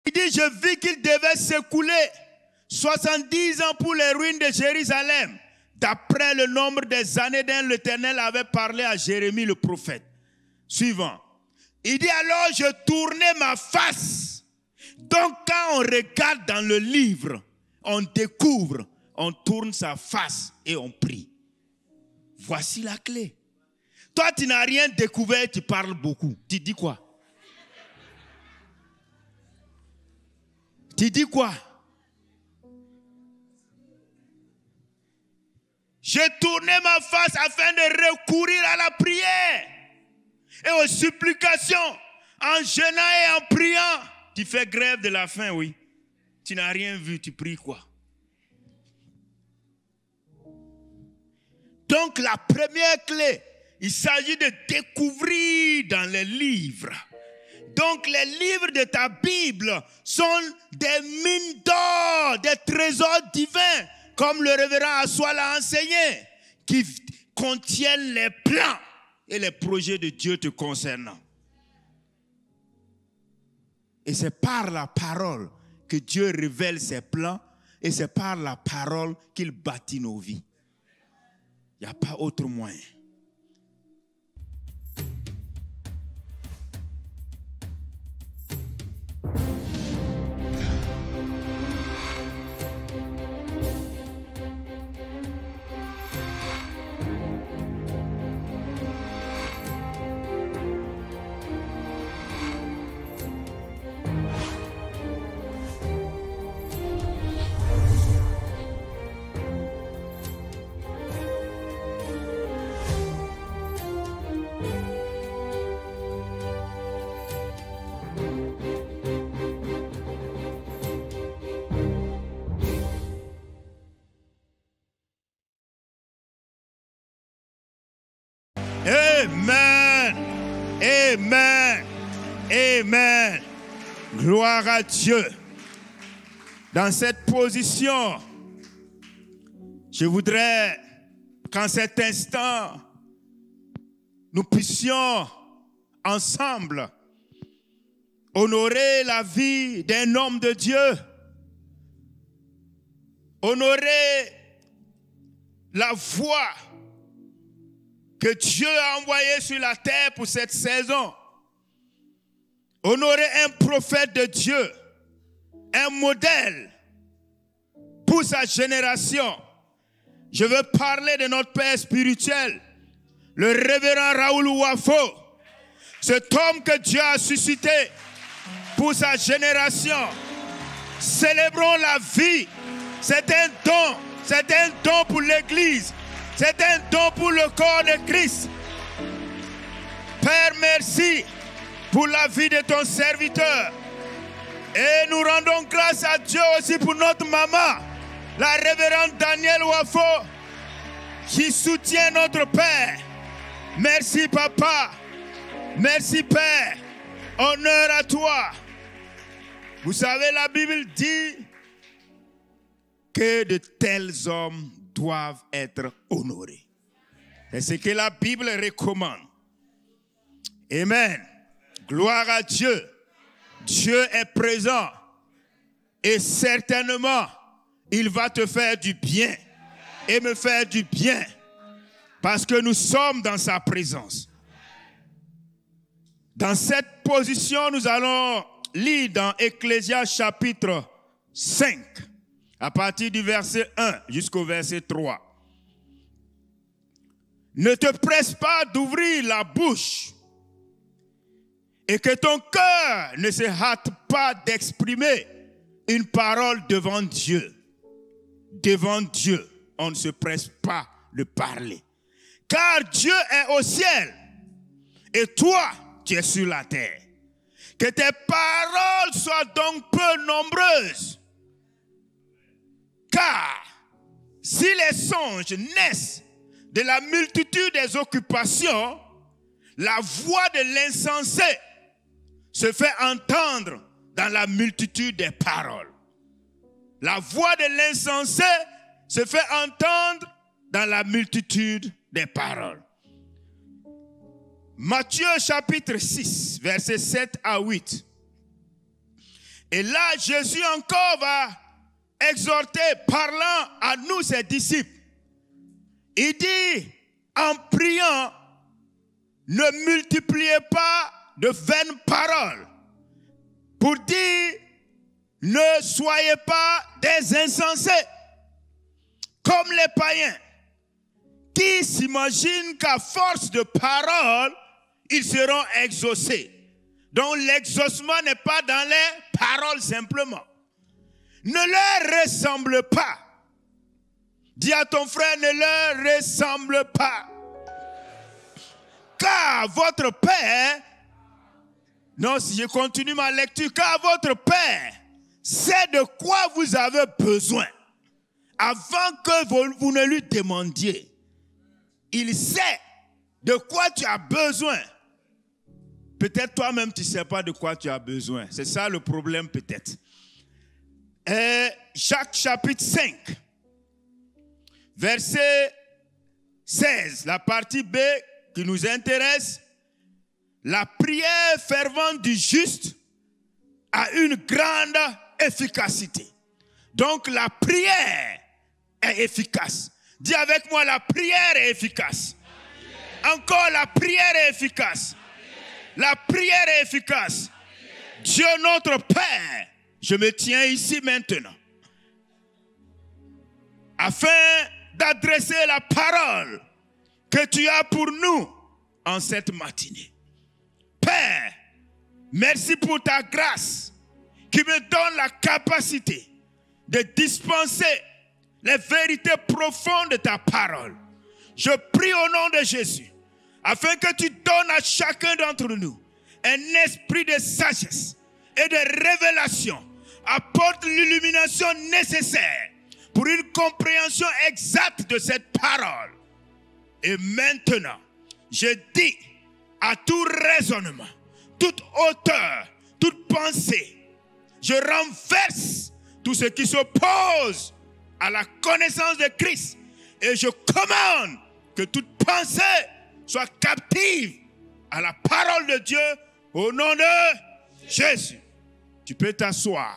Il dit, je vis qu'il devait s'écouler 70 ans pour les ruines de Jérusalem, d'après le nombre des années dont l'Éternel avait parlé à Jérémie le prophète. Suivant. Il dit, alors je tournai ma face. Donc quand on regarde dans le livre, on découvre, on tourne sa face et on prie. Voici la clé. Toi, tu n'as rien découvert, tu parles beaucoup. Tu dis quoi? Tu dis quoi? J'ai tourné ma face afin de recourir à la prière et aux supplications, en jeûnant et en priant. Tu fais grève de la faim, oui. Tu n'as rien vu, tu pries quoi? Donc la première clé, il s'agit de découvrir dans les livres. Donc les livres de ta Bible sont des mines d'or, des trésors divins, comme le révérend Assois l'a enseigné, qui contiennent les plans et les projets de Dieu te concernant. Et c'est par la parole que Dieu révèle ses plans et c'est par la parole qu'il bâtit nos vies. Il n'y a pas autre moyen. Amen. Amen. Amen. Gloire à Dieu. Dans cette position, je voudrais qu'en cet instant, nous puissions ensemble honorer la vie d'un homme de Dieu, honorer la voix que Dieu a envoyée sur la terre pour cette saison, honorer un prophète de Dieu, un modèle pour sa génération. Je veux parler de notre père spirituel, le révérend Raoul Wafo, cet homme que Dieu a suscité pour sa génération. Célébrons la vie. C'est un don pour l'Église. C'est un don pour le corps de Christ. Père, merci pour la vie de ton serviteur. Et nous rendons grâce à Dieu aussi pour notre maman, la révérende Danielle Wafo, qui soutient notre Père. Merci Papa. Merci Père. Honneur à toi. Vous savez, la Bible dit que de tels hommes doivent être honorés. C'est ce que la Bible recommande. Amen. Gloire à Dieu. Dieu est présent. Et certainement, il va te faire du bien. Et me faire du bien. Parce que nous sommes dans sa présence. Dans cette position, nous allons lire dans Ecclésiaste chapitre 5. À partir du verset 1 jusqu'au verset 3. Ne te presse pas d'ouvrir la bouche et que ton cœur ne se hâte pas d'exprimer une parole devant Dieu. Devant Dieu, on ne se presse pas de parler. Car Dieu est au ciel et toi, tu es sur la terre. Que tes paroles soient donc peu nombreuses. Car si les songes naissent de la multitude des occupations, la voix de l'insensé se fait entendre dans la multitude des paroles. La voix de l'insensé se fait entendre dans la multitude des paroles. Matthieu chapitre 6, versets 7 à 8. Et là, Jésus encore va exhorter, parlant à nous, ses disciples. Il dit, en priant, ne multipliez pas de vaines paroles. Pour dire, ne soyez pas des insensés, comme les païens, qui s'imaginent qu'à force de paroles, ils seront exaucés. Donc l'exaucement n'est pas dans les paroles simplement. Ne leur ressemble pas. Dis à ton frère, ne leur ressemble pas. Car votre Père, non, si je continue ma lecture, car votre Père sait de quoi vous avez besoin avant que vous ne lui demandiez. Il sait de quoi tu as besoin. Peut-être toi-même, tu ne sais pas de quoi tu as besoin. C'est ça le problème peut-être. Jacques chapitre 5, verset 16, la partie B qui nous intéresse. La prière fervente du juste a une grande efficacité. Donc la prière est efficace. Dis avec moi, la prière est efficace. Encore, la prière est efficace. La prière est efficace. Dieu notre Père, je me tiens ici maintenant, afin d'adresser la parole que tu as pour nous en cette matinée. Père, merci pour ta grâce qui me donne la capacité de dispenser les vérités profondes de ta parole. Je prie au nom de Jésus, afin que tu donnes à chacun d'entre nous un esprit de sagesse et de révélation. Apporte l'illumination nécessaire pour une compréhension exacte de cette parole. Et maintenant, je dis à tout raisonnement, toute hauteur, toute pensée, je renverse tout ce qui s'oppose à la connaissance de Christ. Et je commande que toute pensée soit captive à la parole de Dieu au nom de Jésus. Tu peux t'asseoir.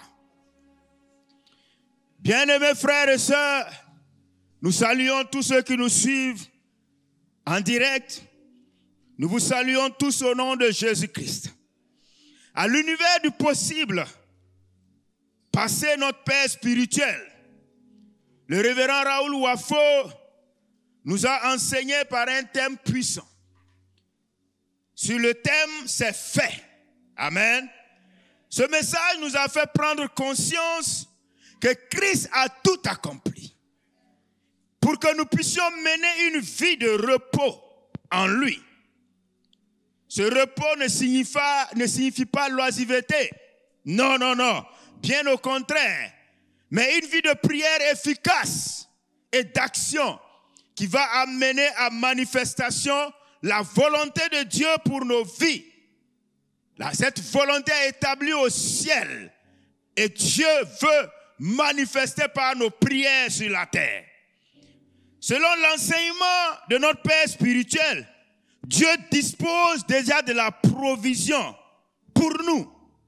Bien-aimés frères et sœurs, nous saluons tous ceux qui nous suivent en direct. Nous vous saluons tous au nom de Jésus-Christ. À l'univers du possible, passé notre Père spirituel, le révérend Raoul Wafo nous a enseigné par un thème puissant. Sur le thème, c'est fait. Amen. Ce message nous a fait prendre conscience que Christ a tout accompli pour que nous puissions mener une vie de repos en lui. Ce repos ne signifie pas l'oisiveté. Non, non, non. Bien au contraire. Mais une vie de prière efficace et d'action qui va amener à manifestation la volonté de Dieu pour nos vies. Là, cette volonté est établie au ciel. Et Dieu veut manifester par nos prières sur la terre. Selon l'enseignement de notre Père spirituel, Dieu dispose déjà de la provision pour nous.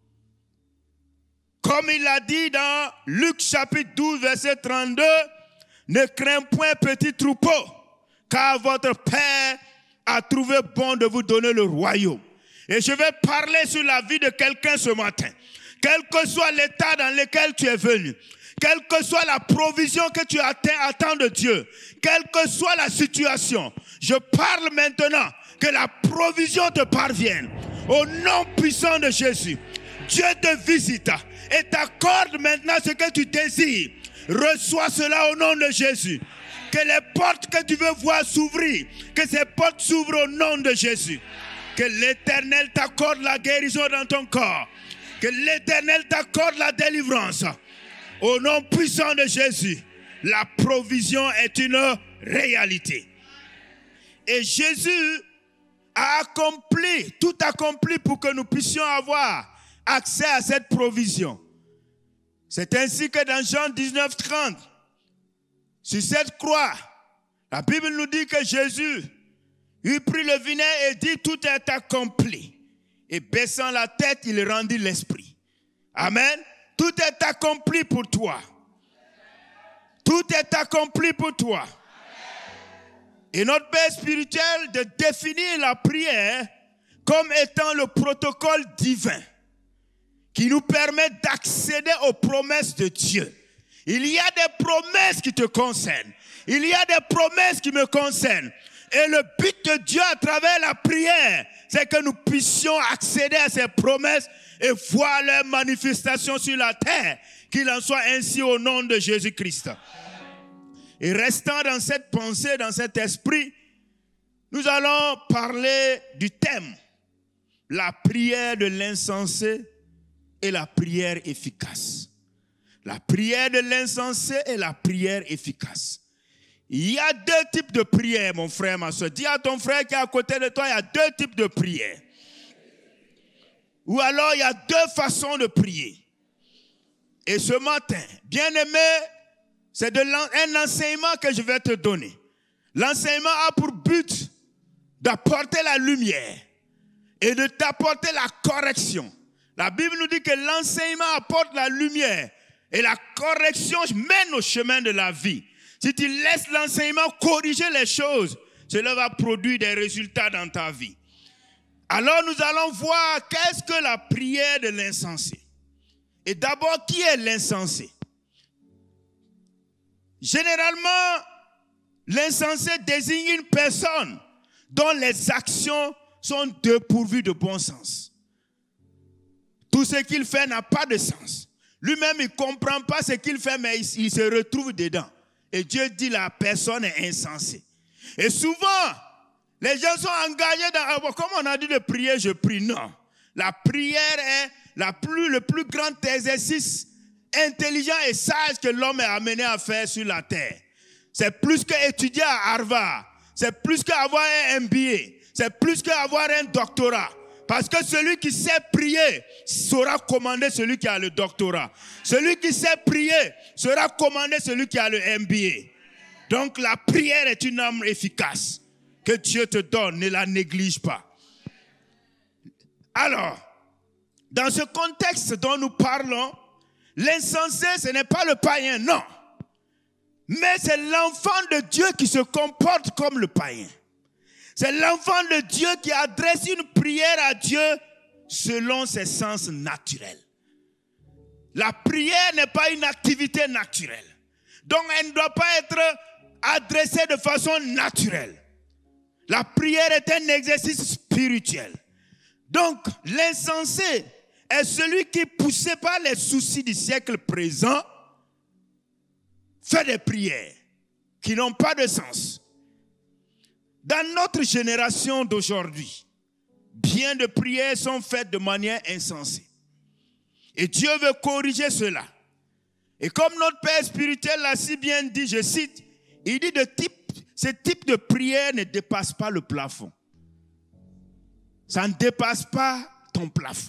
Comme il l'a dit dans Luc chapitre 12, verset 32, « Ne crains point, petit troupeau, car votre Père a trouvé bon de vous donner le royaume. » Et je vais parler sur la vie de quelqu'un ce matin. Quel que soit l'état dans lequel tu es venu, quelle que soit la provision que tu attends de Dieu, quelle que soit la situation, je parle maintenant que la provision te parvienne. Au nom puissant de Jésus, Dieu te visite et t'accorde maintenant ce que tu désires. Reçois cela au nom de Jésus. Que les portes que tu veux voir s'ouvrir, que ces portes s'ouvrent au nom de Jésus. Que l'Éternel t'accorde la guérison dans ton corps. Que l'Éternel t'accorde la délivrance. Au nom puissant de Jésus, la provision est une réalité. Et Jésus a accompli, tout accompli pour que nous puissions avoir accès à cette provision. C'est ainsi que dans Jean 19, 30, sur cette croix, la Bible nous dit que Jésus eut pris le vinaigre et dit tout est accompli. Et baissant la tête, il rendit l'esprit. Amen. Tout est accompli pour toi. Tout est accompli pour toi. Et notre Père spirituel de définir la prière comme étant le protocole divin qui nous permet d'accéder aux promesses de Dieu. Il y a des promesses qui te concernent. Il y a des promesses qui me concernent. Et le but de Dieu à travers la prière, c'est que nous puissions accéder à ces promesses et voir leur manifestation sur la terre. Qu'il en soit ainsi au nom de Jésus-Christ. Et restant dans cette pensée, dans cet esprit, nous allons parler du thème, la prière de l'insensé et la prière efficace. La prière de l'insensé et la prière efficace. Il y a deux types de prières, mon frère, ma soeur. Dis à ton frère qui est à côté de toi, il y a deux types de prières. Ou alors, il y a deux façons de prier. Et ce matin, bien-aimé, c'est un enseignement que je vais te donner. L'enseignement a pour but d'apporter la lumière et de t'apporter la correction. La Bible nous dit que l'enseignement apporte la lumière et la correction mène au chemin de la vie. Si tu laisses l'enseignement corriger les choses, cela va produire des résultats dans ta vie. Alors nous allons voir qu'est-ce que la prière de l'insensé. Et d'abord, qui est l'insensé? Généralement, l'insensé désigne une personne dont les actions sont dépourvues de bon sens. Tout ce qu'il fait n'a pas de sens. Lui-même, il ne comprend pas ce qu'il fait, mais il se retrouve dedans. Et Dieu dit la personne est insensée. Et souvent, les gens sont engagés dans... Comme on a dit de prier, je prie. Non. La prière est le plus grand exercice intelligent et sage que l'homme est amené à faire sur la terre. C'est plus qu'étudier à Harvard. C'est plus qu'avoir un MBA. C'est plus qu'avoir un doctorat. Parce que celui qui sait prier saura commander celui qui a le doctorat. Celui qui sait prier saura commander celui qui a le MBA. Donc la prière est une arme efficace que Dieu te donne. Ne la néglige pas. Alors, dans ce contexte dont nous parlons, l'insensé, ce n'est pas le païen, non. Mais c'est l'enfant de Dieu qui se comporte comme le païen. C'est l'enfant de Dieu qui adresse une prière à Dieu selon ses sens naturels. La prière n'est pas une activité naturelle. Donc elle ne doit pas être adressée de façon naturelle. La prière est un exercice spirituel. Donc l'insensé est celui qui, poussé par les soucis du siècle présent, fait des prières qui n'ont pas de sens. Dans notre génération d'aujourd'hui, bien de prières sont faites de manière insensée. Et Dieu veut corriger cela. Et comme notre Père spirituel l'a si bien dit, je cite, il dit ce type de prière ne dépasse pas le plafond. Ça ne dépasse pas ton plafond.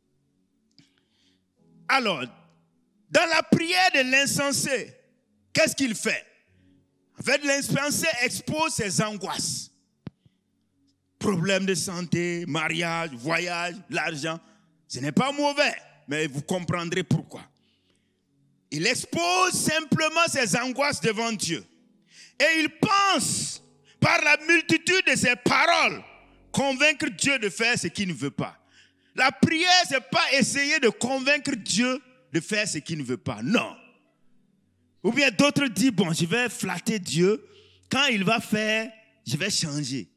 Alors, dans la prière de l'insensé, qu'est-ce qu'il fait? En fait, l'insensé expose ses angoisses. Problèmes de santé, mariage, voyage, l'argent. Ce n'est pas mauvais, mais vous comprendrez pourquoi. Il expose simplement ses angoisses devant Dieu. Et il pense, par la multitude de ses paroles, convaincre Dieu de faire ce qu'il ne veut pas. La prière, ce n'est pas essayer de convaincre Dieu de faire ce qu'il ne veut pas. Non. Ou bien d'autres disent, bon, je vais flatter Dieu. Quand il va faire, je vais changer.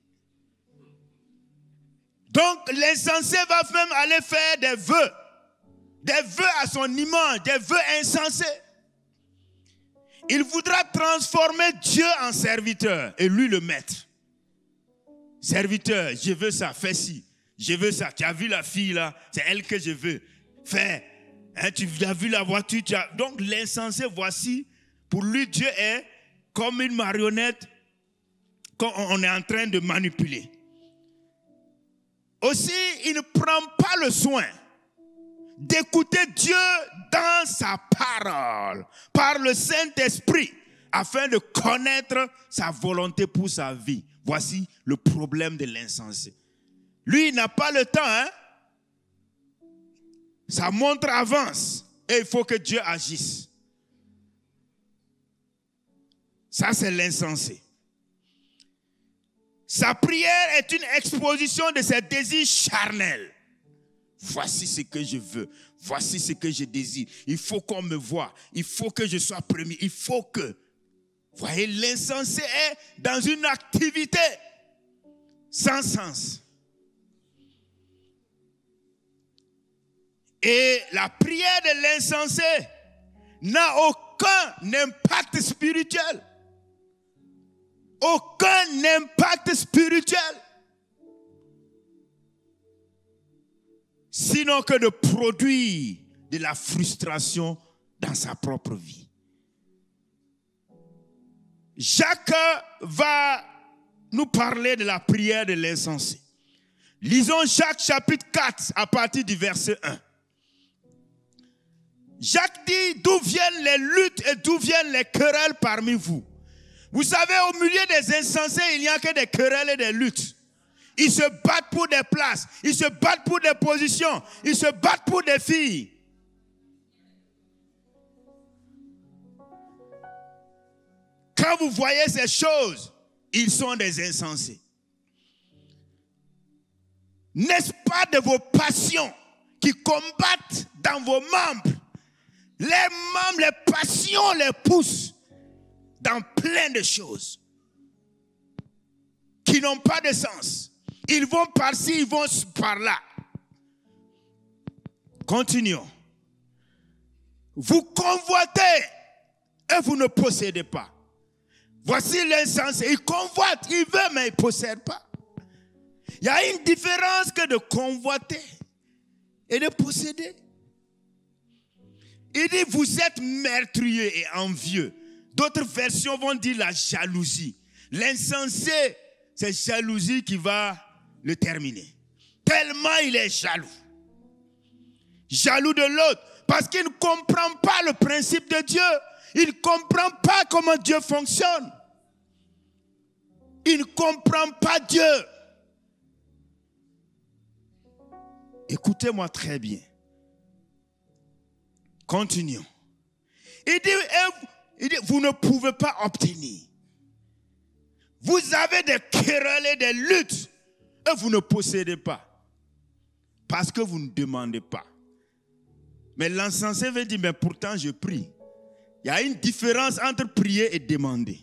Donc, l'insensé va même aller faire des vœux. Des vœux à son image, des vœux insensés. Il voudra transformer Dieu en serviteur et lui le maître. Serviteur, je veux ça, fais ci. Je veux ça. Tu as vu la fille là, c'est elle que je veux. Fais. Hein, tu as vu la voiture. Donc l'insensé, voici, pour lui, Dieu est comme une marionnette qu'on est en train de manipuler. Aussi, il ne prend pas le soin d'écouter Dieu dans sa parole, par le Saint-Esprit, afin de connaître sa volonté pour sa vie. Voici le problème de l'insensé. Lui, il n'a pas le temps. Sa montre avance. Et il faut que Dieu agisse. Ça, c'est l'insensé. Sa prière est une exposition de ses désirs charnels. Voici ce que je veux. Voici ce que je désire. Il faut qu'on me voie. Il faut que je sois premier. Il faut que... Voyez, l'insensé est dans une activité sans sens. Et la prière de l'insensé n'a aucun impact spirituel. Aucun impact spirituel. Sinon que de produire de la frustration dans sa propre vie. Jacques va nous parler de la prière de l'insensé. Lisons Jacques chapitre 4 à partir du verset 1. Jacques dit, d'où viennent les luttes et d'où viennent les querelles parmi vous? Vous savez, au milieu des insensés, il n'y a que des querelles et des luttes. Ils se battent pour des places, ils se battent pour des positions, ils se battent pour des filles. Quand vous voyez ces choses, ils sont des insensés. N'est-ce pas de vos passions qui combattent dans vos membres? Les membres, les passions les poussent dans plein de choses qui n'ont pas de sens. Ils vont par-ci, ils vont par-là. Continuons. Vous convoitez et vous ne possédez pas. Voici l'insensé. Il convoite, il veut, mais il ne possède pas. Il y a une différence que de convoiter et de posséder. Il dit, vous êtes meurtriers et envieux. D'autres versions vont dire la jalousie. L'insensé, c'est jalousie qui va le terminer. Tellement il est jaloux. Jaloux de l'autre. Parce qu'il ne comprend pas le principe de Dieu. Il ne comprend pas comment Dieu fonctionne. Il ne comprend pas Dieu. Écoutez-moi très bien. Continuons. Il dit, vous ne pouvez pas obtenir. Vous avez des querelles et des luttes et vous ne possédez pas. Parce que vous ne demandez pas. Mais l'insensé veut dire, mais pourtant je prie. Il y a une différence entre prier et demander.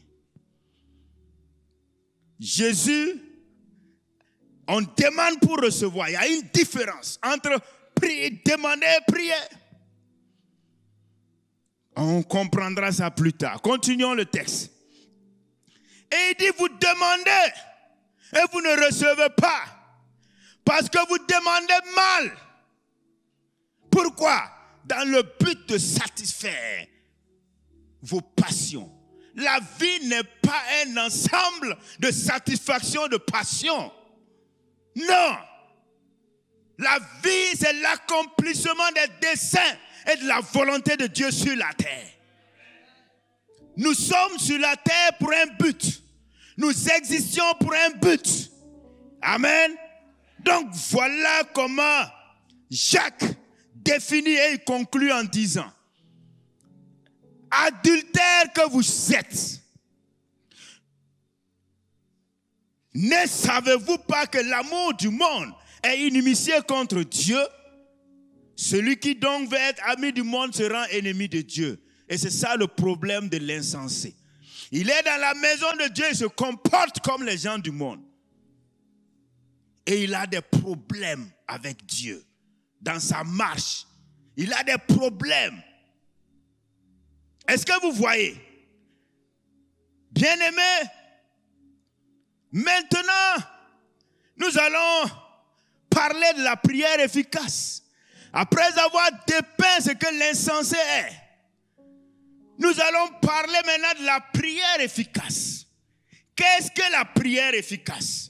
Jésus, on demande pour recevoir. Il y a une différence entre prier, demander et prier. On comprendra ça plus tard. Continuons le texte. Et il dit, vous demandez et vous ne recevez pas. Parce que vous demandez mal. Pourquoi? Dans le but de satisfaire vos passions. La vie n'est pas un ensemble de satisfaction de passion. Non. La vie, c'est l'accomplissement des desseins et de la volonté de Dieu sur la terre. Nous sommes sur la terre pour un but. Nous existions pour un but. Amen. Donc voilà comment Jacques définit et il conclut en disant, adultère que vous êtes, ne savez-vous pas que l'amour du monde est inimitié contre Dieu? Celui qui donc veut être ami du monde se rend ennemi de Dieu. Et c'est ça le problème de l'insensé. Il est dans la maison de Dieu, il se comporte comme les gens du monde. Et il a des problèmes avec Dieu. Dans sa marche, il a des problèmes. Est-ce que vous voyez? Bien-aimés, maintenant, nous allons parler de la prière efficace. Après avoir dépeint ce que l'insensé est, nous allons parler maintenant de la prière efficace. Qu'est-ce que la prière efficace?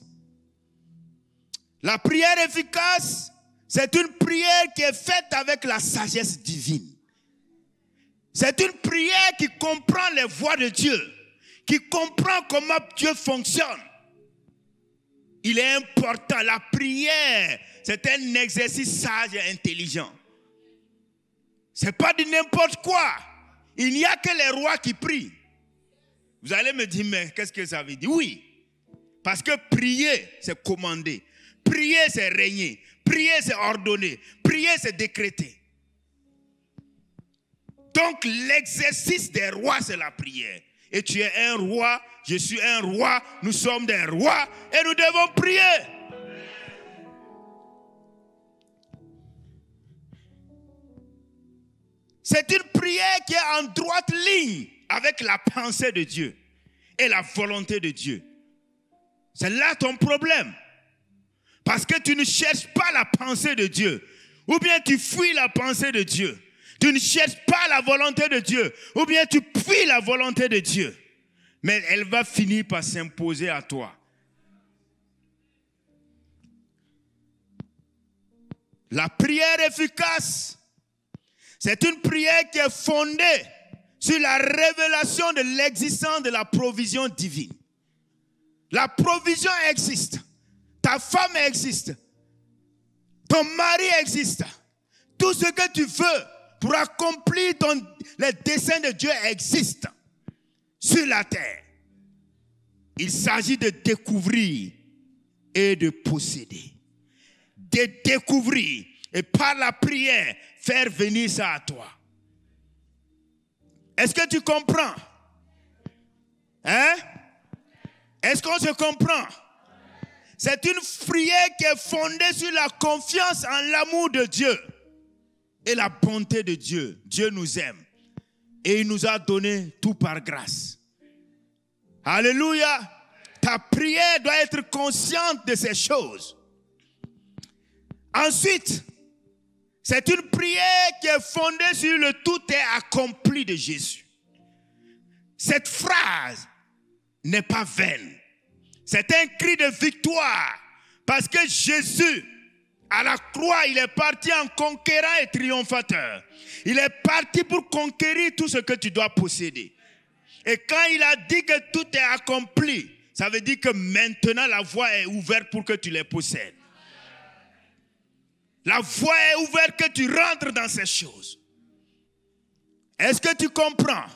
La prière efficace, c'est une prière qui est faite avec la sagesse divine. C'est une prière qui comprend les voies de Dieu, qui comprend comment Dieu fonctionne. Il est important, la prière, c'est un exercice sage et intelligent. Ce n'est pas de n'importe quoi. Il n'y a que les rois qui prient. Vous allez me dire, mais qu'est-ce que ça veut dire? Oui. Parce que prier, c'est commander. Prier, c'est régner. Prier, c'est ordonner. Prier, c'est décréter. Donc, l'exercice des rois, c'est la prière. Et tu es un roi, je suis un roi, nous sommes des rois et nous devons prier. C'est une prière qui est en droite ligne avec la pensée de Dieu et la volonté de Dieu. C'est là ton problème. Parce que tu ne cherches pas la pensée de Dieu. Ou bien tu fuis la pensée de Dieu. Tu ne cherches pas la volonté de Dieu. Ou bien tu fuis la volonté de Dieu. Mais elle va finir par s'imposer à toi. La prière efficace, c'est une prière qui est fondée sur la révélation de l'existence de la provision divine. La provision existe. Ta femme existe. Ton mari existe. Tout ce que tu veux pour accomplir les desseins de Dieu existe sur la terre. Il s'agit de découvrir et de posséder. De découvrir et par la prière faire venir ça à toi. Est-ce que tu comprends? Hein? Est-ce qu'on se comprend? C'est une prière qui est fondée sur la confiance en l'amour de Dieu et la bonté de Dieu. Dieu nous aime et il nous a donné tout par grâce. Alléluia. Ta prière doit être consciente de ces choses. Ensuite, c'est une prière qui est fondée sur le tout est accompli de Jésus. Cette phrase n'est pas vaine. C'est un cri de victoire. Parce que Jésus, à la croix, il est parti en conquérant et triomphateur. Il est parti pour conquérir tout ce que tu dois posséder. Et quand il a dit que tout est accompli, ça veut dire que maintenant la voie est ouverte pour que tu les possèdes. La voie est ouverte que tu rentres dans ces choses. Est-ce que tu comprends?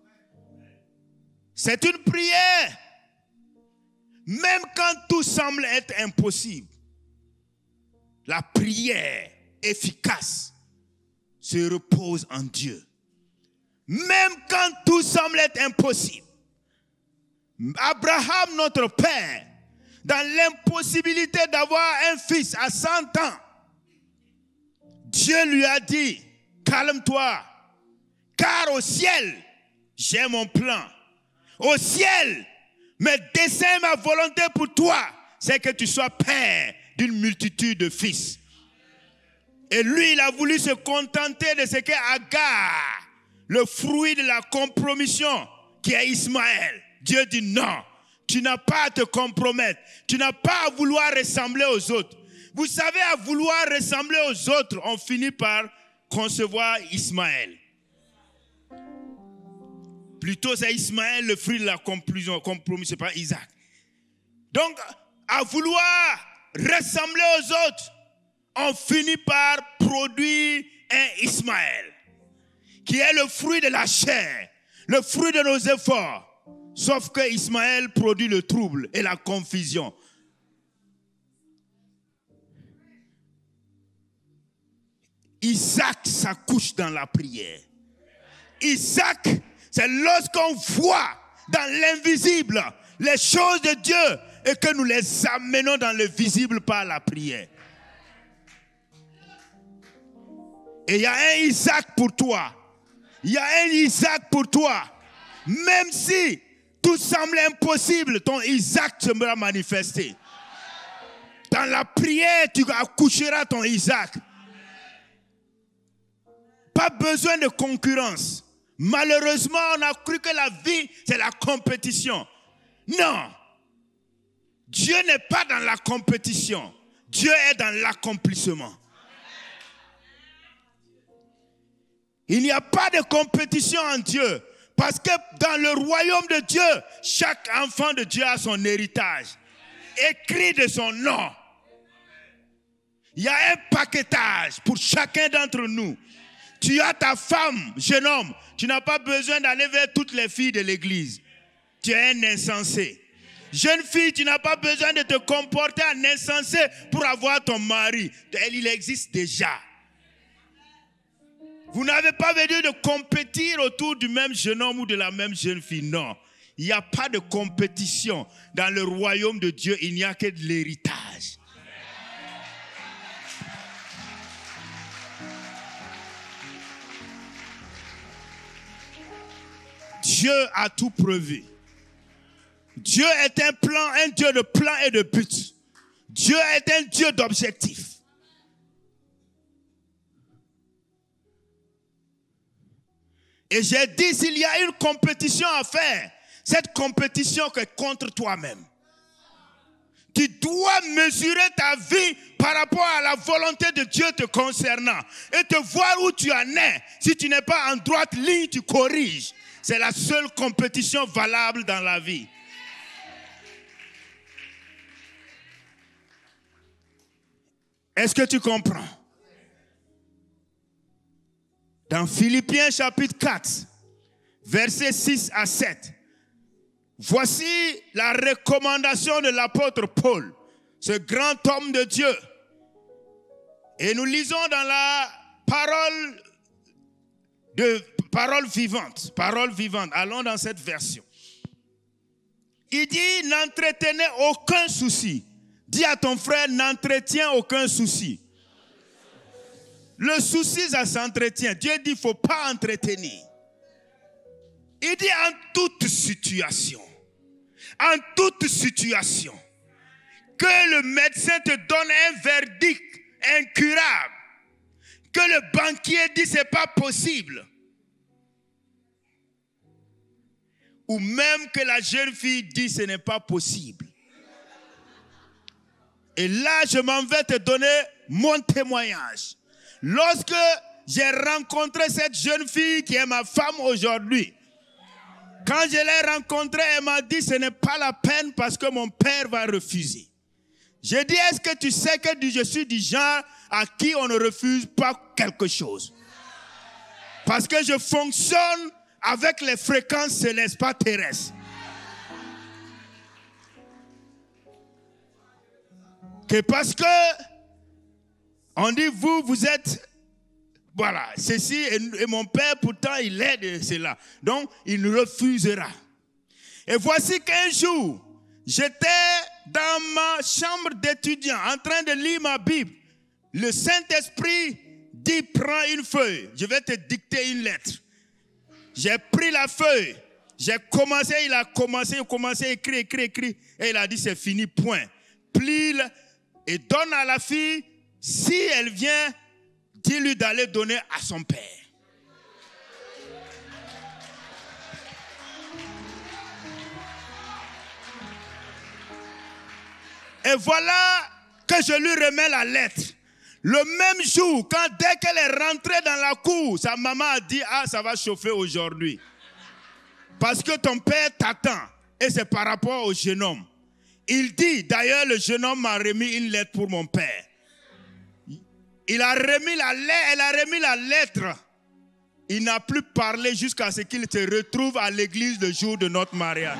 C'est une prière. Même quand tout semble être impossible, la prière efficace se repose en Dieu. Même quand tout semble être impossible. Abraham, notre père, dans l'impossibilité d'avoir un fils à 100 ans, Dieu lui a dit, calme-toi, car au ciel, j'ai mon plan. Au ciel, mes desseins, ma volonté pour toi, c'est que tu sois père d'une multitude de fils. Et lui, il a voulu se contenter de ce qu'est Agar, le fruit de la compromission, qui est Ismaël. Dieu dit non, tu n'as pas à te compromettre. Tu n'as pas à vouloir ressembler aux autres. Vous savez, à vouloir ressembler aux autres, on finit par concevoir Ismaël. Plutôt, c'est Ismaël, le fruit de la compromis, c'est pas Isaac. Donc, à vouloir ressembler aux autres, on finit par produire un Ismaël, qui est le fruit de la chair, le fruit de nos efforts. Sauf que Ismaël produit le trouble et la confusion. Isaac s'accouche dans la prière. Isaac, c'est lorsqu'on voit dans l'invisible les choses de Dieu et que nous les amenons dans le visible par la prière. Et il y a un Isaac pour toi. Il y a un Isaac pour toi. Même si tout semble impossible, ton Isaac sera manifesté. Dans la prière, tu accoucheras ton Isaac. Pas besoin de concurrence. Malheureusement, on a cru que la vie, c'est la compétition. Non. Dieu n'est pas dans la compétition. Dieu est dans l'accomplissement. Il n'y a pas de compétition en Dieu. Parce que dans le royaume de Dieu, chaque enfant de Dieu a son héritage. Écrit de son nom. Il y a un paquetage pour chacun d'entre nous. Tu as ta femme, jeune homme. Tu n'as pas besoin d'aller vers toutes les filles de l'église. Tu es un insensé. Jeune fille, tu n'as pas besoin de te comporter en insensé pour avoir ton mari. Il existe déjà. Vous n'avez pas besoin de compétir autour du même jeune homme ou de la même jeune fille. Non. Il n'y a pas de compétition. Dans le royaume de Dieu, il n'y a que de l'héritage. Dieu a tout prévu. Dieu est un Dieu de plan et de but. Dieu est un Dieu d'objectif. Et j'ai dit, s'il y a une compétition à faire, cette compétition est contre toi-même. Tu dois mesurer ta vie par rapport à la volonté de Dieu te concernant et te voir où tu en es. Si tu n'es pas en droite ligne, tu corriges. C'est la seule compétition valable dans la vie. Est-ce que tu comprends? Dans Philippiens chapitre 4, versets 6 à 7, voici la recommandation de l'apôtre Paul, ce grand homme de Dieu. Et nous lisons dans la parole vivante. Allons dans cette version. Il dit, n'entretenez aucun souci. Dis à ton frère, n'entretiens aucun souci. Le souci, ça s'entretient. Dieu dit, il ne faut pas entretenir. Il dit, en toute situation, que le médecin te donne un verdict incurable, que le banquier dit, ce n'est pas possible, ou même que la jeune fille dit, ce n'est pas possible. Et là, je m'en vais te donner mon témoignage. Lorsque j'ai rencontré cette jeune fille qui est ma femme aujourd'hui, quand je l'ai rencontrée, elle m'a dit, ce n'est pas la peine parce que mon père va refuser. J'ai dit, est-ce que tu sais que je suis du genre à qui on ne refuse pas quelque chose? Parce que je fonctionne avec les fréquences célestes, pas terrestres. Que parce que on dit vous êtes voilà ceci et mon père pourtant il est de cela, donc il nous refusera. Et voici qu'un jour j'étais dans ma chambre d'étudiant en train de lire ma Bible. Le Saint-Esprit dit prends une feuille, je vais te dicter une lettre. J'ai pris la feuille, il a commencé à écrire et il a dit c'est fini, point. Plie et donne à la fille, si elle vient, dis-lui d'aller donner à son père. Et voilà que je lui remets la lettre. Le même jour, dès qu'elle est rentrée dans la cour, sa maman a dit, ah, ça va chauffer aujourd'hui. Parce que ton père t'attend. Et c'est par rapport au jeune homme. Il dit, d'ailleurs, le jeune homme m'a remis une lettre pour mon père. Elle a remis la lettre. Il n'a plus parlé jusqu'à ce qu'il se retrouve à l'église le jour de notre mariage.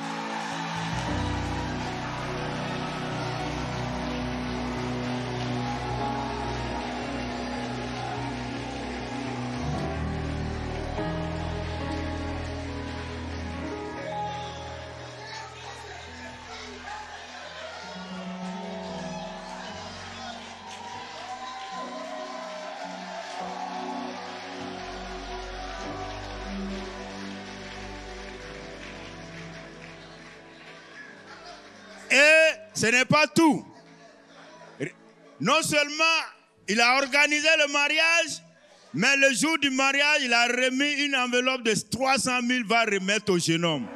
Et ce n'est pas tout. Non seulement il a organisé le mariage, mais le jour du mariage, il a remis une enveloppe de 300 000 va remettre au jeune homme.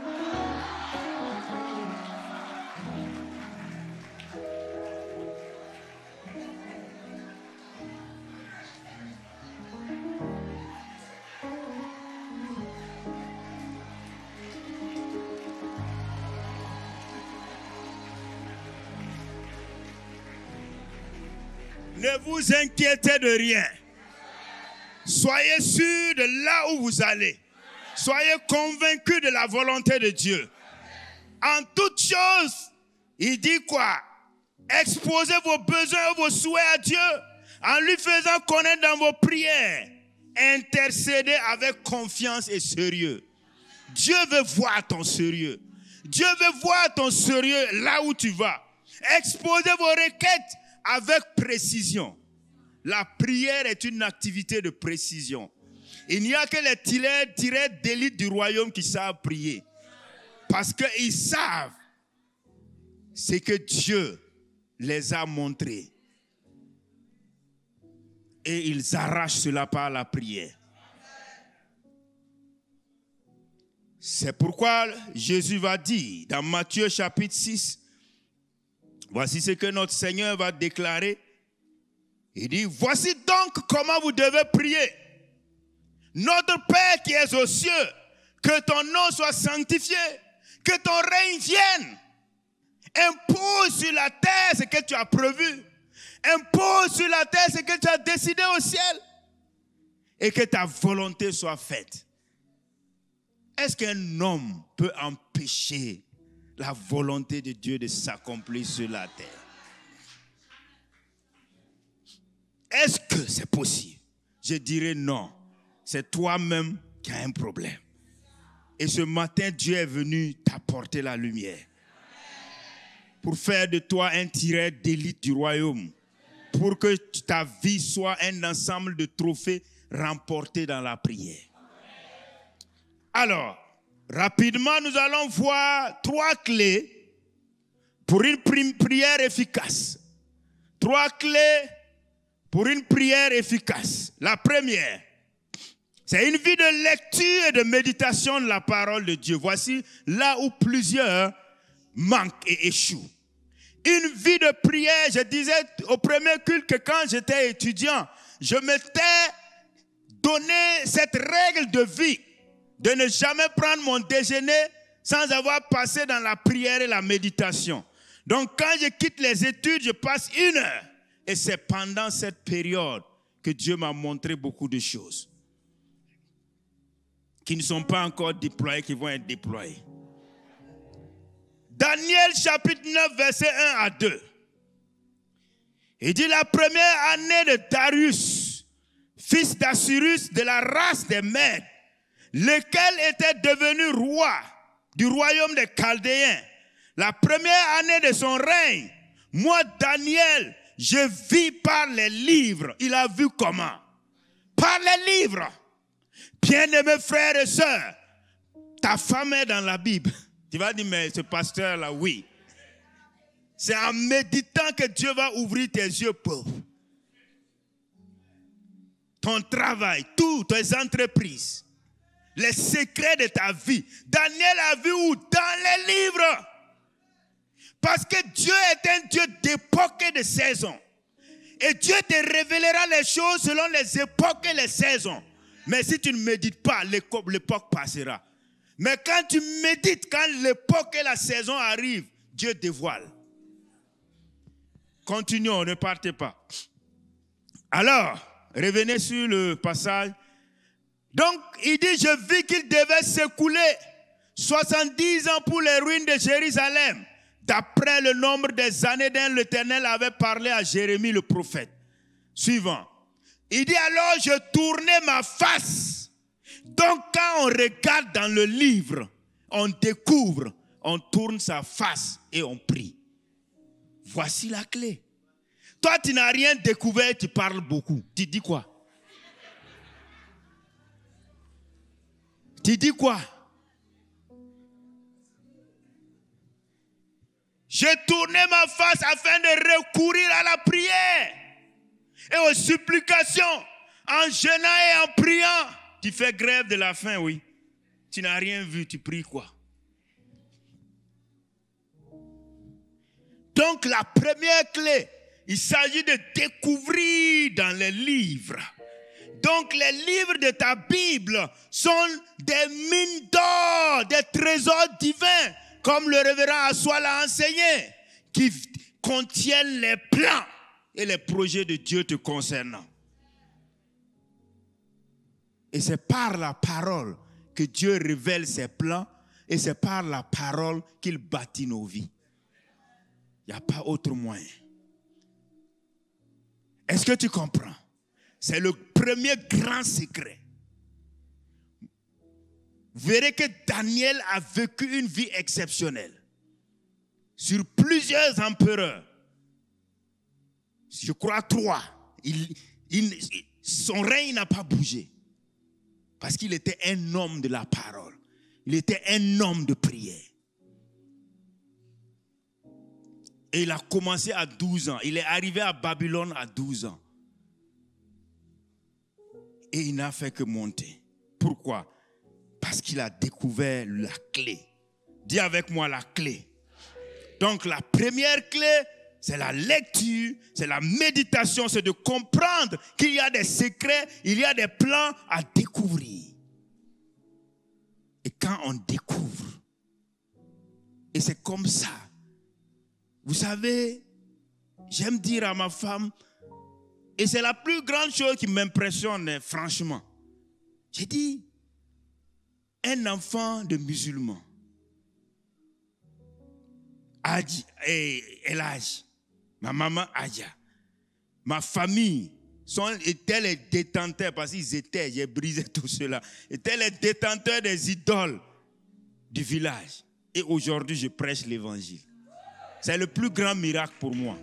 Ne vous inquiétez de rien. Soyez sûrs de là où vous allez. Soyez convaincus de la volonté de Dieu. En toutes choses, il dit quoi? Exposez vos besoins et vos souhaits à Dieu en lui faisant connaître dans vos prières. Intercédez avec confiance et sérieux. Dieu veut voir ton sérieux. Dieu veut voir ton sérieux là où tu vas. Exposez vos requêtes avec précision. La prière est une activité de précision. Il n'y a que les tireurs d'élite du royaume qui savent prier. Parce qu'ils savent ce que Dieu les a montrés. Et ils arrachent cela par la prière. C'est pourquoi Jésus va dire dans Matthieu chapitre 6, voici ce que notre Seigneur va déclarer. Il dit, voici donc comment vous devez prier. Notre Père qui es aux cieux, que ton nom soit sanctifié, que ton règne vienne. Impose sur la terre ce que tu as prévu. Impose sur la terre ce que tu as décidé au ciel. Et que ta volonté soit faite. Est-ce qu'un homme peut empêcher la volonté de Dieu de s'accomplir sur la terre? Est-ce que c'est possible? Je dirais non. C'est toi-même qui as un problème. Et ce matin, Dieu est venu t'apporter la lumière. Pour faire de toi un tireur d'élite du royaume. Pour que ta vie soit un ensemble de trophées remportés dans la prière. Alors, rapidement, nous allons voir 3 clés pour une prière efficace. 3 clés pour une prière efficace. La première, c'est une vie de lecture et de méditation de la parole de Dieu. Voici là où plusieurs manquent et échouent. Une vie de prière, je disais au premier culte que quand j'étais étudiant, je m'étais donné cette règle de vie de ne jamais prendre mon déjeuner sans avoir passé dans la prière et la méditation. Donc quand je quitte les études, je passe 1 heure. Et c'est pendant cette période que Dieu m'a montré beaucoup de choses qui ne sont pas encore déployées, qui vont être déployées. Daniel chapitre 9, verset 1 à 2. Il dit la première année de Darius, fils d'Assyrus de la race des Mèdes, lequel était devenu roi du royaume des Chaldéens. La première année de son règne, moi Daniel, je vis par les livres. Il a vu comment? Par les livres. Bien-aimés frères et sœurs, ta femme est dans la Bible. Tu vas dire, mais ce pasteur-là, oui. C'est en méditant que Dieu va ouvrir tes yeux pauvres. Ton travail, toutes tes entreprises, les secrets de ta vie. Daniel a vu où? Dans les livres. Parce que Dieu est un Dieu d'époque et de saison. Et Dieu te révélera les choses selon les époques et les saisons. Mais si tu ne médites pas, l'époque passera. Mais quand tu médites, quand l'époque et la saison arrivent, Dieu dévoile. Continuons, ne partez pas. Alors, revenez sur le passage. Donc, il dit, je vis qu'il devait s'écouler 70 ans pour les ruines de Jérusalem, d'après le nombre des années dont l'Éternel avait parlé à Jérémie le prophète. Suivant. Il dit, alors je tournais ma face. Donc, quand on regarde dans le livre, on découvre, on tourne sa face et on prie. Voici la clé. Toi, tu n'as rien découvert, tu parles beaucoup. Tu dis quoi? Tu dis quoi? J'ai tourné ma face afin de recourir à la prière et aux supplications, en jeûnant et en priant. Tu fais grève de la faim, oui. Tu n'as rien vu, tu pries quoi? Donc la première clé, il s'agit de découvrir dans les livres. Donc les livres de ta Bible sont des mines d'or, des trésors divins, comme le révérend Assois l'a enseigné, qui contiennent les plans et les projets de Dieu te concernant. Et c'est par la parole que Dieu révèle ses plans et c'est par la parole qu'il bâtit nos vies. Il n'y a pas autre moyen. Est-ce que tu comprends? C'est le premier grand secret. Vous verrez que Daniel a vécu une vie exceptionnelle. Sur plusieurs empereurs. Je crois 3. Son règne n'a pas bougé. Parce qu'il était un homme de la parole. Il était un homme de prière. Et il a commencé à 12 ans. Il est arrivé à Babylone à 12 ans. Et il n'a fait que monter. Pourquoi? Parce qu'il a découvert la clé. Dis avec moi la clé. Donc la première clé, c'est la lecture, c'est la méditation, c'est de comprendre qu'il y a des secrets, il y a des plans à découvrir. Et quand on découvre, et c'est comme ça, vous savez, j'aime dire à ma femme, et c'est la plus grande chose qui m'impressionne, franchement. J'ai dit, un enfant de musulman, Elhaj, ma maman Adja, ma famille étaient les détenteurs, parce qu'ils étaient, j'ai brisé tout cela, étaient les détenteurs des idoles du village. Et aujourd'hui, je prêche l'évangile. C'est le plus grand miracle pour moi.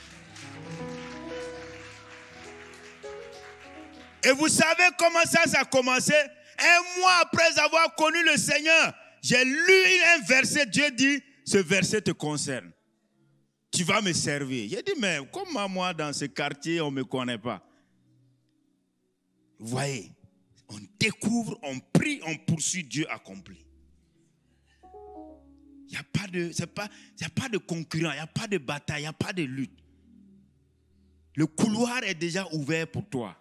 Et vous savez comment ça a commencé? Un mois après avoir connu le Seigneur, j'ai lu un verset, Dieu dit, ce verset te concerne. Tu vas me servir. J'ai dit, mais comment moi dans ce quartier, on ne me connaît pas? Vous voyez, on découvre, on prie, on poursuit, Dieu accomplit. Il n'y a pas de concurrent, il n'y a pas de bataille, il n'y a pas de lutte. Le couloir est déjà ouvert pour toi.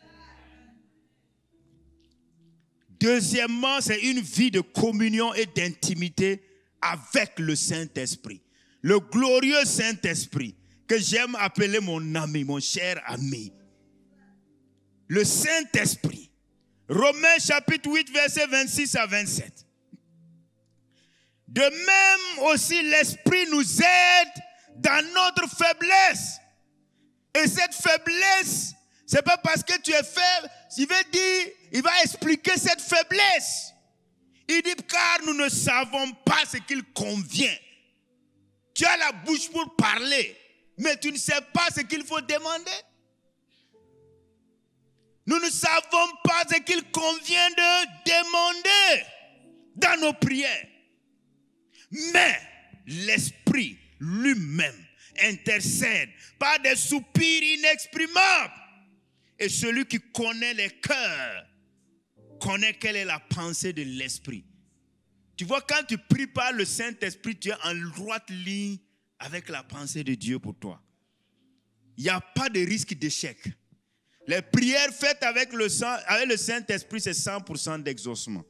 Deuxièmement, c'est une vie de communion et d'intimité avec le Saint-Esprit. Le glorieux Saint-Esprit, que j'aime appeler mon ami, mon cher ami. Le Saint-Esprit. Romains chapitre 8, versets 26 à 27. De même aussi, l'Esprit nous aide dans notre faiblesse. Et cette faiblesse, c'est pas parce que tu es faible, il va expliquer cette faiblesse. Il dit, car nous ne savons pas ce qu'il convient. Tu as la bouche pour parler, mais tu ne sais pas ce qu'il faut demander. Nous ne savons pas ce qu'il convient de demander dans nos prières. Mais l'Esprit lui-même intercède par des soupirs inexprimables. Et celui qui connaît les cœurs connaît quelle est la pensée de l'Esprit. Tu vois, quand tu pries par le Saint-Esprit, tu es en droite ligne avec la pensée de Dieu pour toi. Il n'y a pas de risque d'échec. Les prières faites avec le Saint-Esprit, c'est 100% d'exaucement.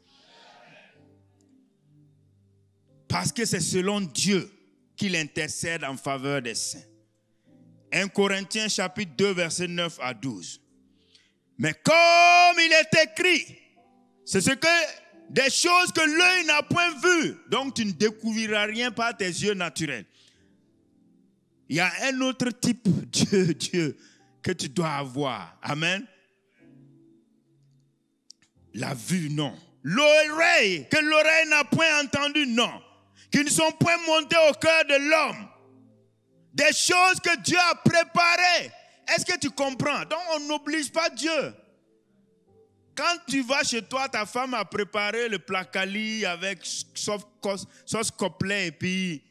Parce que c'est selon Dieu qu'il intercède en faveur des saints. 1 Corinthiens chapitre 2, versets 9 à 12. Mais comme il est écrit, c'est ce que des choses que l'œil n'a point vues, donc tu ne découvriras rien par tes yeux naturels. Il y a un autre type Dieu que tu dois avoir. Amen. La vue, non. L'oreille, que l'oreille n'a point entendu, non. Qui ne sont point montées au cœur de l'homme. Des choses que Dieu a préparées. Est-ce que tu comprends? Donc on n'oblige pas Dieu. Quand tu vas chez toi, ta femme a préparé le placali avec sauce copelet et puis...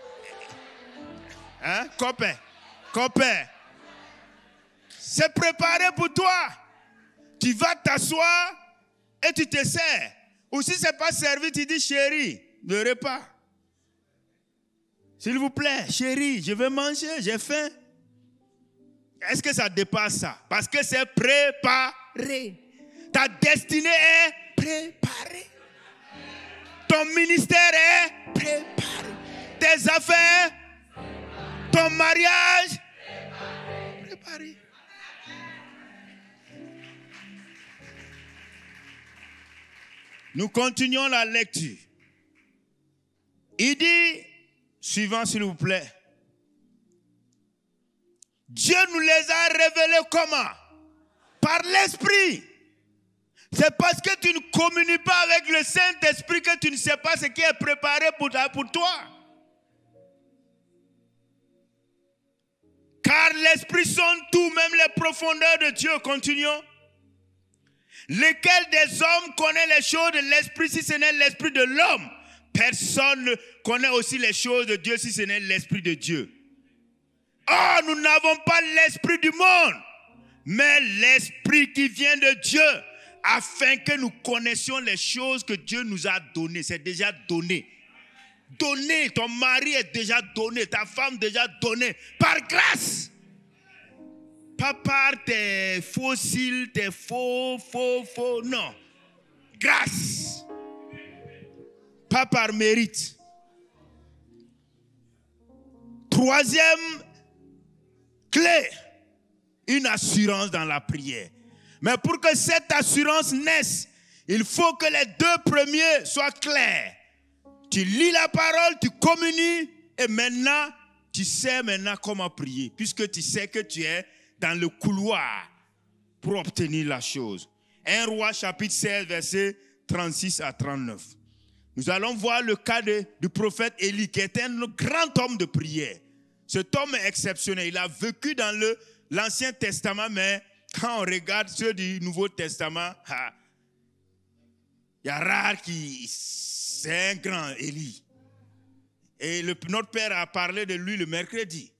Hein? Copain. C'est préparé pour toi. Tu vas t'asseoir et tu te sers. Ou si ce n'est pas servi, tu dis chérie, le repas. S'il vous plaît, chérie, je veux manger, j'ai faim. Est-ce que ça dépasse ça? Parce que c'est préparé. Ta destinée est préparée. Ton ministère est préparé. Tes affaires, ton mariage, préparé. Nous continuons la lecture. Il dit, suivant s'il vous plaît, Dieu nous les a révélés comment? Par l'Esprit. C'est parce que tu ne communies pas avec le Saint-Esprit que tu ne sais pas ce qui est préparé pour toi. Car l'Esprit sonde tout, même les profondeurs de Dieu. Continuons. Lesquels des hommes connaît les choses de l'Esprit si ce n'est l'Esprit de l'homme? Personne ne connaît aussi les choses de Dieu si ce n'est l'Esprit de Dieu. Oh, nous n'avons pas l'Esprit du monde, mais l'Esprit qui vient de Dieu, afin que nous connaissions les choses que Dieu nous a données. C'est déjà donné. Donné, ton mari est déjà donné, ta femme déjà donnée, par grâce. Pas par tes fossiles, tes faux, non. Grâce. Pas par mérite. Troisième clé, une assurance dans la prière. Mais pour que cette assurance naisse, il faut que les deux premiers soient clairs. Tu lis la parole, tu communies, et maintenant, tu sais comment prier, puisque tu sais que tu es dans le couloir pour obtenir la chose. 1 Roi chapitre 16, versets 36 à 39. Nous allons voir le cas du prophète Élie, qui était un grand homme de prière. Cet homme est exceptionnel. Il a vécu dans l'Ancien Testament, mais quand on regarde ceux du Nouveau Testament, il y a rare qui... C'est un grand Élie. Et notre père a parlé de lui le mercredi.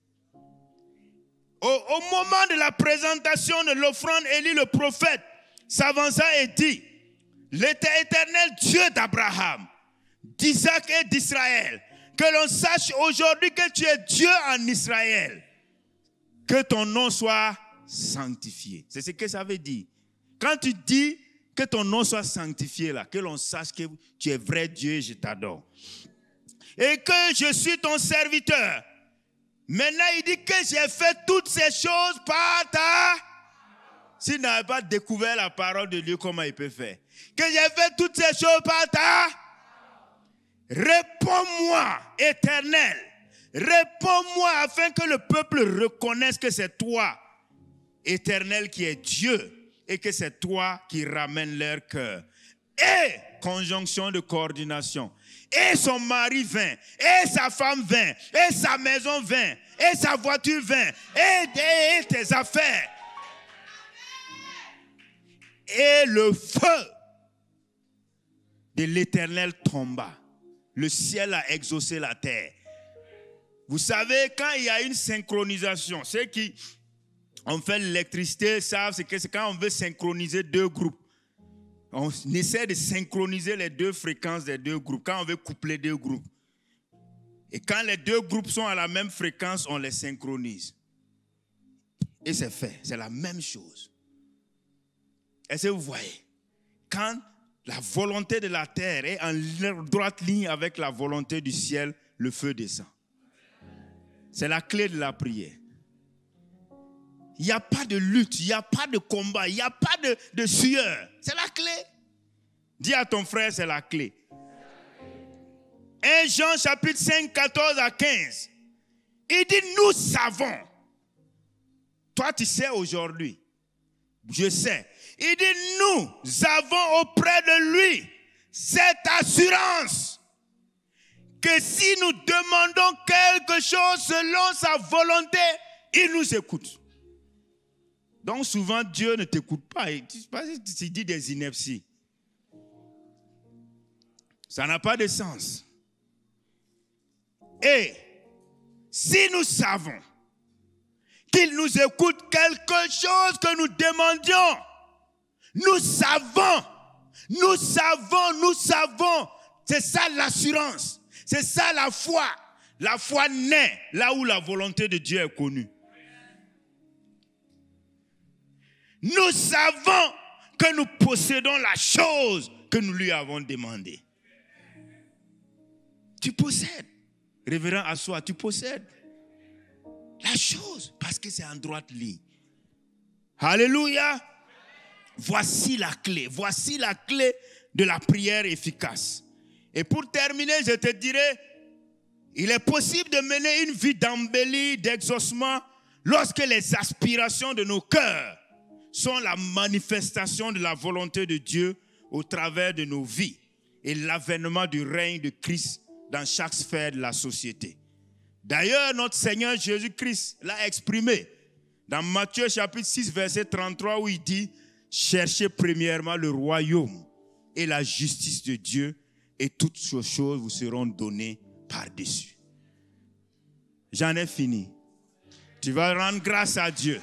Au moment de la présentation de l'offrande, Élie le prophète s'avança et dit, l'Éternel Dieu d'Abraham, d'Isaac et d'Israël, que l'on sache aujourd'hui que tu es Dieu en Israël, que ton nom soit sanctifié. C'est ce que ça veut dire. Quand tu dis que ton nom soit sanctifié, là, que l'on sache que tu es vrai Dieu et je t'adore. Et que je suis ton serviteur. Maintenant, il dit que j'ai fait toutes ces choses par ta... S'il n'avait pas découvert la parole de Dieu, comment il peut faire? Que j'ai fait toutes ces choses par ta... Réponds-moi, Éternel. Réponds-moi afin que le peuple reconnaisse que c'est toi, Éternel, qui est Dieu. Et que c'est toi qui ramènes leur cœur. Et conjonction de coordination. Et son mari vint. Et sa femme vint. Et sa maison vint. Et sa voiture vint. Et tes affaires. Et le feu de l'Éternel tomba. Le ciel a exaucé la terre. Vous savez, quand il y a une synchronisation, ceux qui ont fait l'électricité savent que c'est quand on veut synchroniser deux groupes. On essaie de synchroniser les deux fréquences des deux groupes, quand on veut coupler deux groupes. Et quand les deux groupes sont à la même fréquence, on les synchronise. Et c'est fait, c'est la même chose. Est-ce que vous voyez? Quand la volonté de la terre est en droite ligne avec la volonté du ciel, le feu descend. C'est la clé de la prière. Il n'y a pas de lutte, il n'y a pas de combat, il n'y a pas de sueur. C'est la clé. Dis à ton frère, c'est la clé. 1 Jean chapitre 5, 14 à 15. Il dit, nous savons. Toi, tu sais aujourd'hui. Je sais. Il dit, nous avons auprès de lui cette assurance que si nous demandons quelque chose selon sa volonté, il nous écoute. Donc souvent, Dieu ne t'écoute pas. Tu dis des inepties. Ça n'a pas de sens. Et si nous savons qu'il nous écoute quelque chose que nous demandions, nous savons. C'est ça l'assurance. C'est ça la foi. La foi naît là où la volonté de Dieu est connue. Nous savons que nous possédons la chose que nous lui avons demandée. Tu possèdes. Révérend Assoua, tu possèdes la chose parce que c'est en droite ligne. Alléluia. Voici la clé. Voici la clé de la prière efficace. Et pour terminer, je te dirai, il est possible de mener une vie d'embellie, d'exaucement, lorsque les aspirations de nos cœurs sont la manifestation de la volonté de Dieu au travers de nos vies et l'avènement du règne de Christ dans chaque sphère de la société. D'ailleurs, notre Seigneur Jésus-Christ l'a exprimé dans Matthieu chapitre 6, verset 33, où il dit « Cherchez premièrement le royaume et la justice de Dieu, et toutes ces choses vous seront données par-dessus. » J'en ai fini. Tu vas rendre grâce à Dieu.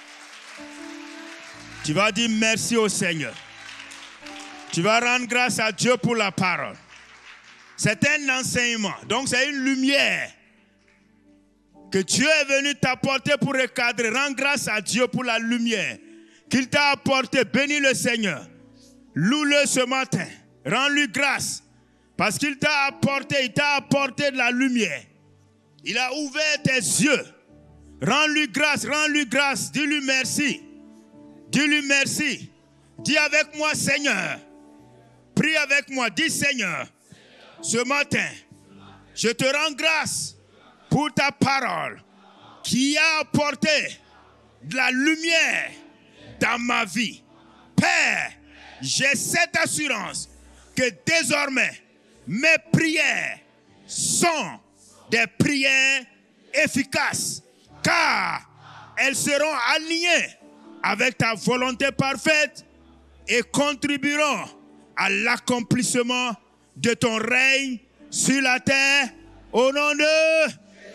Tu vas dire merci au Seigneur. Tu vas rendre grâce à Dieu pour la parole. C'est un enseignement. Donc c'est une lumière que Dieu est venu t'apporter pour recadrer. Rends grâce à Dieu pour la lumière qu'il t'a apportée. Bénis le Seigneur. Loue-le ce matin. Rends-lui grâce. Parce qu'il t'a apporté, de la lumière. Il a ouvert tes yeux. Rends-lui grâce, dis-lui merci. Dis-lui merci. Dis avec moi, Seigneur. Prie avec moi, dis Seigneur. Ce matin, je te rends grâce pour ta parole qui a apporté de la lumière dans ma vie. Père, j'ai cette assurance que désormais, mes prières sont des prières efficaces, car elles seront alignées avec ta volonté parfaite et contribueront à l'accomplissement de ton règne sur la terre. Au nom de,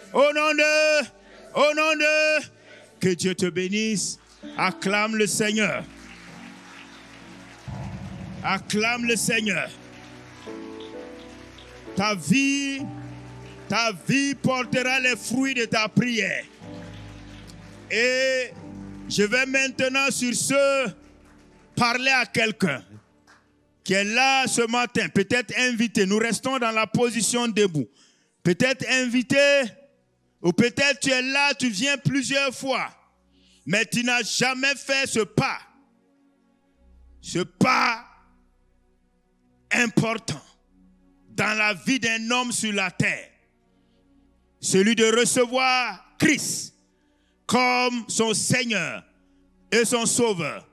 que Dieu te bénisse. Acclame le Seigneur. Acclame le Seigneur. Ta vie portera les fruits de ta prière. Et je vais maintenant sur ce parler à quelqu'un qui est là ce matin, peut-être invité. Nous restons dans la position debout. Peut-être invité, ou peut-être tu es là, tu viens plusieurs fois, mais tu n'as jamais fait ce pas important dans la vie d'un homme sur la terre. Celui de recevoir Christ comme son Seigneur et son Sauveur.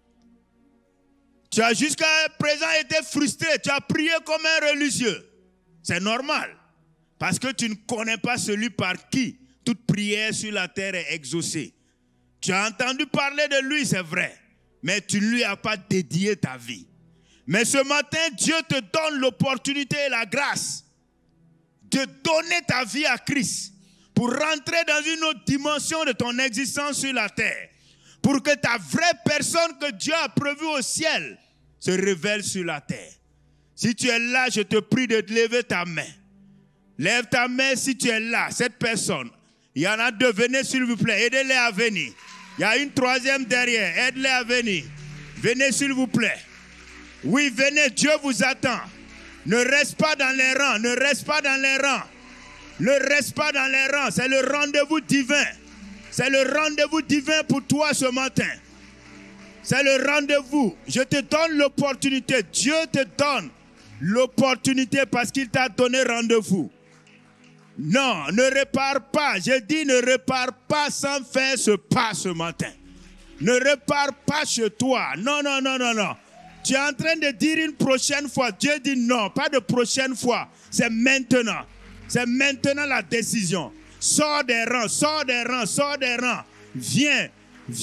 Tu as jusqu'à présent été frustré, tu as prié comme un religieux. C'est normal, parce que tu ne connais pas celui par qui toute prière sur la terre est exaucée. Tu as entendu parler de lui, c'est vrai, mais tu ne lui as pas dédié ta vie. Mais ce matin, Dieu te donne l'opportunité et la grâce de donner ta vie à Christ pour rentrer dans une autre dimension de ton existence sur la terre. Pour que ta vraie personne que Dieu a prévue au ciel se révèle sur la terre. Si tu es là, je te prie de lever ta main. Lève ta main si tu es là, cette personne. Il y en a deux, venez s'il vous plaît, aidez-les à venir. Il y a une troisième derrière, aide-les à venir. Venez s'il vous plaît. Oui, venez, Dieu vous attend. Ne reste pas dans les rangs, ne reste pas dans les rangs. Ne reste pas dans les rangs, c'est le rendez-vous divin. C'est le rendez-vous divin pour toi ce matin. C'est le rendez-vous. Je te donne l'opportunité. Dieu te donne l'opportunité parce qu'il t'a donné rendez-vous. Non, ne répare pas. Je dis ne répare pas sans faire ce pas ce matin. Ne répare pas chez toi. Non. Tu es en train de dire une prochaine fois. Dieu dit non, pas de prochaine fois. C'est maintenant. C'est maintenant la décision. Sors des rangs, sors des rangs, sors des rangs. Viens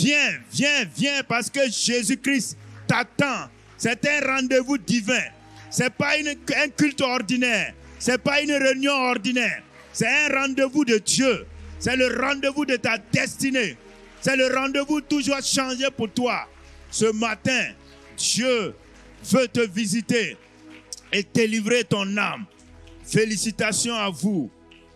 parce que Jésus-Christ t'attend. C'est un rendez-vous divin. Ce n'est pas un culte ordinaire. Ce n'est pas une réunion ordinaire. C'est un rendez-vous de Dieu. C'est le rendez-vous de ta destinée. C'est le rendez-vous toujours changé pour toi. Ce matin, Dieu veut te visiter et délivrer ton âme. Félicitations à vous.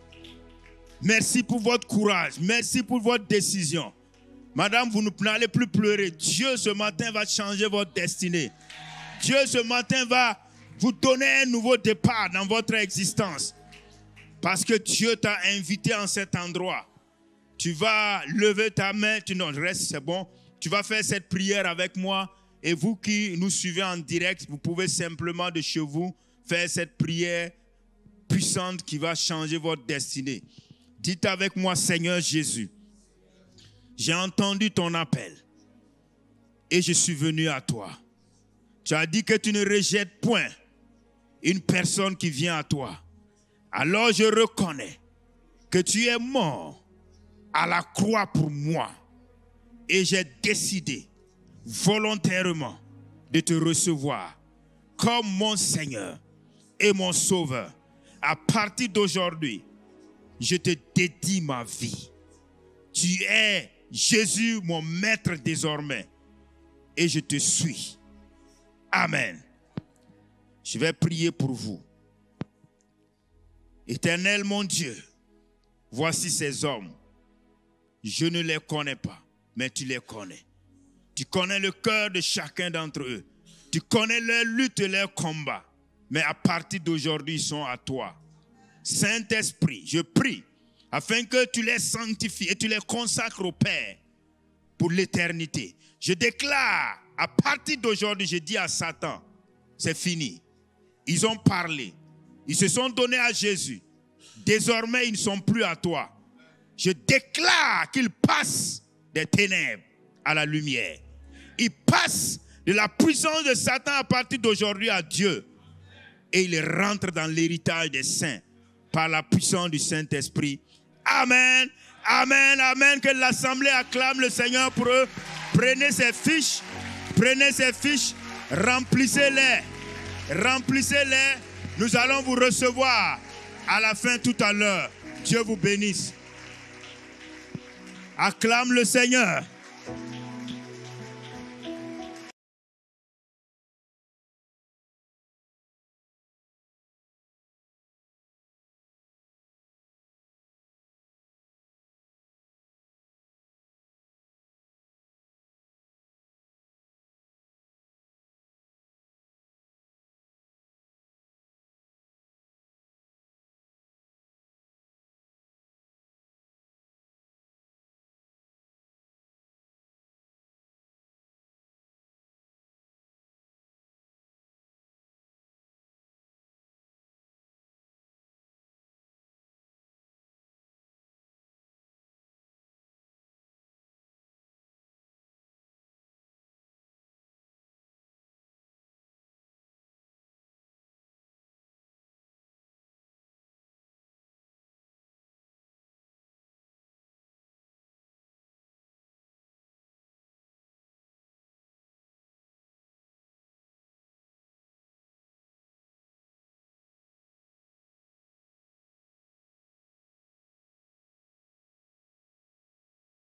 Merci pour votre courage. Merci pour votre décision. Madame, vous n'allez plus pleurer. Dieu, ce matin, va changer votre destinée. Dieu, ce matin, va vous donner un nouveau départ dans votre existence. Parce que Dieu t'a invité en cet endroit. Tu vas lever ta main. Tu non, reste, c'est bon. Tu vas faire cette prière avec moi. Et vous qui nous suivez en direct, vous pouvez simplement de chez vous faire cette prière puissante qui va changer votre destinée. Dites avec moi, Seigneur Jésus, j'ai entendu ton appel et je suis venu à toi. Tu as dit que tu ne rejettes point une personne qui vient à toi. Alors je reconnais que tu es mort à la croix pour moi et j'ai décidé volontairement de te recevoir comme mon Seigneur et mon Sauveur. À partir d'aujourd'hui, je te dédie ma vie. Tu es Jésus, mon maître désormais, et je te suis. Amen. Je vais prier pour vous. Éternel mon Dieu, voici ces hommes. Je ne les connais pas, mais tu les connais. Tu connais le cœur de chacun d'entre eux. Tu connais leur lutte et leur combat. Mais à partir d'aujourd'hui, ils sont à toi. Saint-Esprit, je prie afin que tu les sanctifies et tu les consacres au Père pour l'éternité. Je déclare, à partir d'aujourd'hui, je dis à Satan, c'est fini. Ils ont parlé. Ils se sont donnés à Jésus. Désormais, ils ne sont plus à toi. Je déclare qu'ils passent des ténèbres à la lumière. Ils passent de la puissance de Satan à partir d'aujourd'hui à Dieu. Et ils rentrent dans l'héritage des saints par la puissance du Saint-Esprit. Amen, amen, amen. Que l'assemblée acclame le Seigneur pour eux. Prenez ces fiches, remplissez-les, remplissez-les. Nous allons vous recevoir à la fin tout à l'heure. Dieu vous bénisse. Acclame le Seigneur.